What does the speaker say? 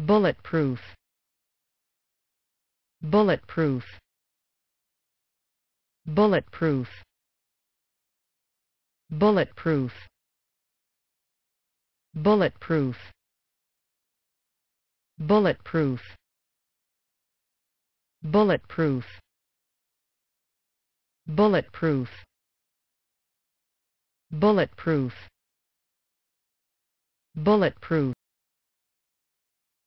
bulletproof, bulletproof, bulletproof, bulletproof, bulletproof, bulletproof, bulletproof, bulletproof, bulletproof, bulletproof.